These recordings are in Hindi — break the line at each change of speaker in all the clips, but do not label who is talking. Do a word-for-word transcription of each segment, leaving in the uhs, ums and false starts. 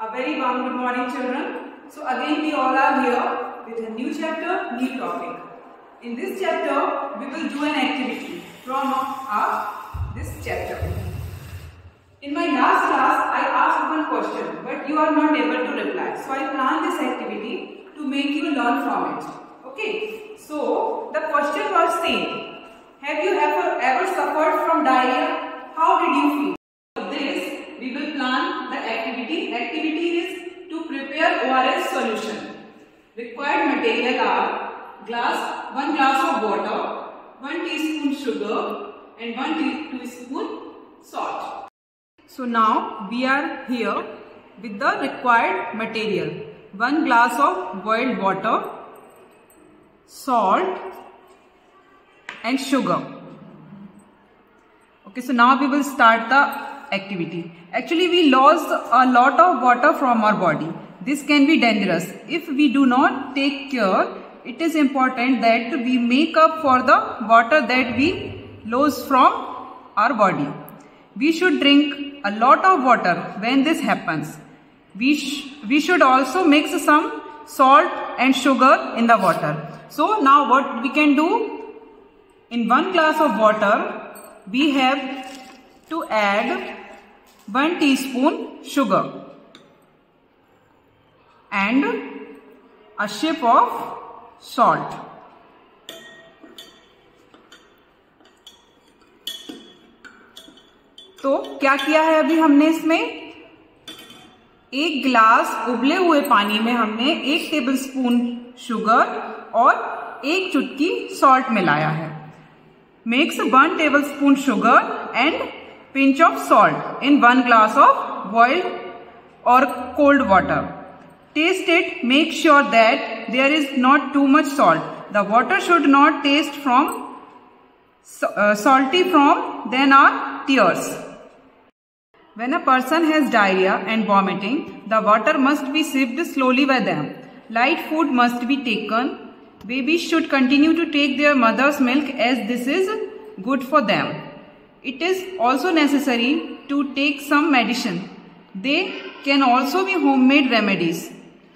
A very warm good morning, children. So again we all are here with a new chapter, new topic. In this chapter we will do an activity from our this chapter. In my last class I asked one question but you are not able to reply. So I planned this activity to make you learn from it. Okay. So the question was saying, have you ever ever suffered from diarrhea? How did you feel? For this we will plan the activity. Activity is to prepare O R S solution. Required material are glass, one glass of water, one teaspoon sugar and one teaspoon salt. So now we are here with the required material. One glass of boiled water, salt and sugar. Okay, so now we will start the activity. Actually we lost a lot of water from our body. This can be dangerous. If we do not take care, it is important that we make up for the water that we lose from our body. We should drink a lot of water when this happens. We, sh we should also mix some salt and sugar in the water. So now what we can do, in one glass of water, we have to add one teaspoon sugar and a ship of salt. तो क्या किया है अभी हमने इसमें, एक गिलास उबले हुए पानी में हमने एक टेबलस्पून शुगर और एक चुटकी सॉल्ट मिलाया है. Mix one tablespoon sugar and pinch of salt in one glass of boiled or cold water. Taste it. Make sure that there is not too much salt. The water should not taste from uh, salty from then are tears. When a person has diarrhea and vomiting, the water must be sipped slowly by them. Light food must be taken. Babies should continue to take their mother's milk as this is good for them. It is also necessary to take some medicine. They can also be homemade remedies.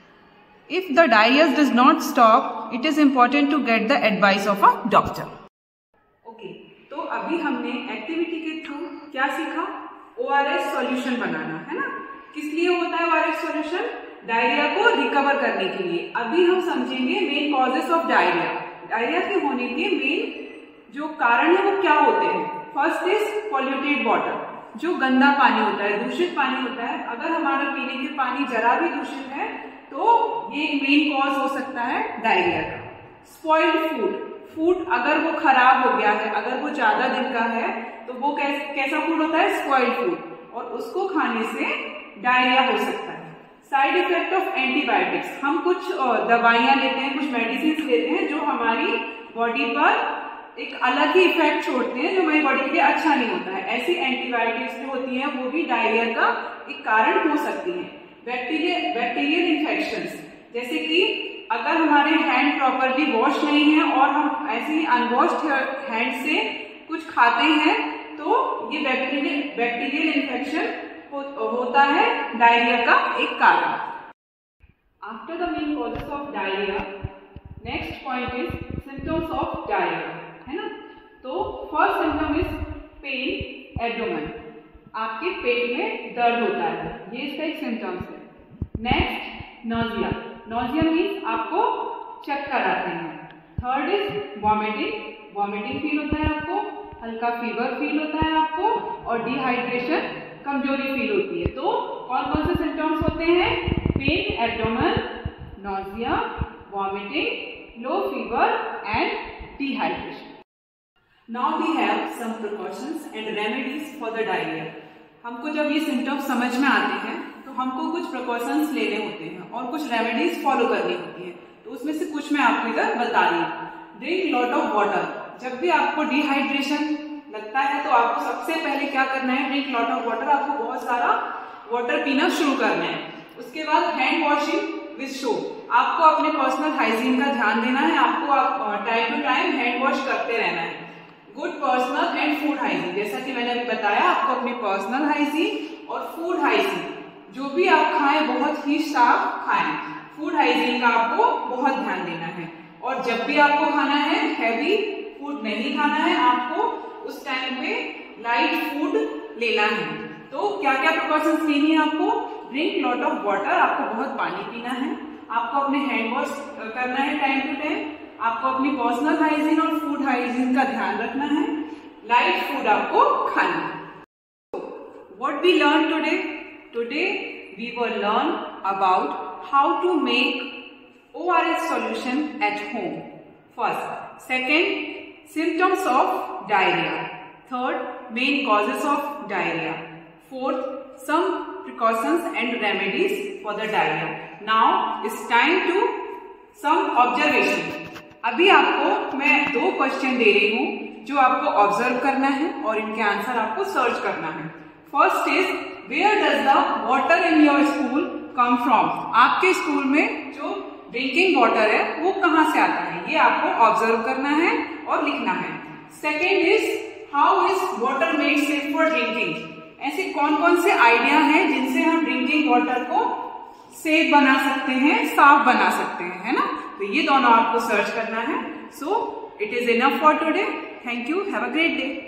If the diarrhea does not stop, it is important to get the advice of a doctor. Okay, तो अभी हमने एक्टिविटी के थ्रू क्या सीखा, O R S सॉल्यूशन बनाना है ना. किस लिए होता है O R S solution? Diarrhoea को रिकवर करने के लिए. अभी हम समझेंगे main causes of diarrhoea. Diarrhoea के होने के मेन जो कारण है वो क्या होते हैं. फर्स्ट इज पॉल्यूटेड वाटर, जो गंदा पानी होता है, दूषित पानी होता है. अगर हमारा पीने के पानी जरा भी दूषित है तो ये एक मेन कॉज हो सकता है डायरिया का. स्पॉइल्ड फूड, फूड अगर वो खराब हो गया है, अगर वो ज्यादा दिन का है तो वो कैस, कैसा फूड होता है, स्पॉइल्ड फूड, और उसको खाने से डायरिया हो सकता है. साइड इफेक्ट ऑफ एंटीबायोटिक्स, हम कुछ दवाइयां लेते हैं, कुछ मेडिसिन लेते हैं जो हमारी बॉडी पर एक अलग ही इफेक्ट छोड़ते हैं, जो हमारी बॉडी के लिए अच्छा नहीं होता है. ऐसी एंटीबायोटिक्स जो होती हैं वो भी डायरिया का एक कारण हो सकती है. बैक्टीरिया बैक्टीरियल इन्फेक्शंस, जैसे कि अगर हमारे हैंड प्रॉपरली वॉश नहीं है और हम ऐसे ही अनवॉश्ड हैंड से कुछ खाते हैं तो ये बैक्टीरियल बैक्टीरियल इन्फेक्शन हो, होता है डायरिया का एक कारण. After the main causes of diarrhoea, next point is symptoms of diarrhoea, है ना. तो first symptom is pain abdomen, आपके पेट में दर्द होता है, ये इसका एक सिम्टम्स है. नेक्स्ट नोजिया, नोजिया मीन्स आपको चक्कर आते हैं. Third is vomiting, vomiting feel होता है आपको, हल्का फीवर फील होता है आपको, और डिहाइड्रेशन, कमजोरी फील होती है. तो कौन कौन से सिम्टम्स होते हैं, pain abdomen, nausea, vomiting, low fever and dehydration. Now we have some precautions and remedies for the diarrhoea. हमको जब ये सिम्टम्स समझ में आते हैं तो हमको कुछ प्रिकॉशंस लेने होते हैं और कुछ रेमेडीज फॉलो करनी होती है. तो उसमें से कुछ मैं आपको इधर बता रही हूँ. ड्रिंक लॉट ऑफ वाटर, जब भी आपको डिहाइड्रेशन लगता है तो आपको सबसे पहले क्या करना है, ड्रिंक लॉट ऑफ वाटर, आपको बहुत सारा वाटर पीना शुरू करना है. उसके बाद हैंड वॉशिंग विद सोप, आपको अपने पर्सनल हाइजीन का ध्यान देना है, आपको time to time hand wash करते रहना है. Good personal and food hygiene, जैसा कि मैंने अभी बताया, आपको अपनी पर्सनल हाइजीन और फूड हाइजीन जो भी आप खाएं बहुत ही साफ खाएं। फूड हाइजीन का आपको बहुत ध्यान देना है। और जब भी आपको खाना है हैवी फूड नहीं खाना है, आपको उस टाइम पे लाइट फूड लेना है। तो क्या क्या प्रिकॉशंस लेनी है आपको? ड्रिंक लॉट ऑफ वाटर, आपको बहुत पानी पीना है, आपको अपने हैंड वॉश करना है टाइम टू टाइम, आपको अपनी पर्सनल हाइजीन और फूड हाइजीन का ध्यान रखना है, लाइट फूड आपको खाना है। What we learned today? Today we will learn about how to make O R S solution at home. First, second, symptoms of diarrhea. Third, main causes of diarrhea. Fourth, some precautions and remedies for the diarrhea. Now it's time to some observation. अभी आपको मैं दो क्वेश्चन दे रही हूँ जो आपको ऑब्जर्व करना है और इनके आंसर आपको सर्च करना है। First is, where does the water in your school come from? आपके स्कूल में जो ड्रिंकिंग वाटर है वो कहाँ से आता है, ये आपको ऑब्जर्व करना है और लिखना है। Second is, how is water made safe for drinking? ऐसे कौन कौन से आइडिया हैं जिनसे हम ड्रिंकिंग वाटर को सेफ बना सकते हैं, साफ बना सकते हैं, है ना? तो ये दोनों आपको सर्च करना है। So it is enough for today. Thank you, have a great day.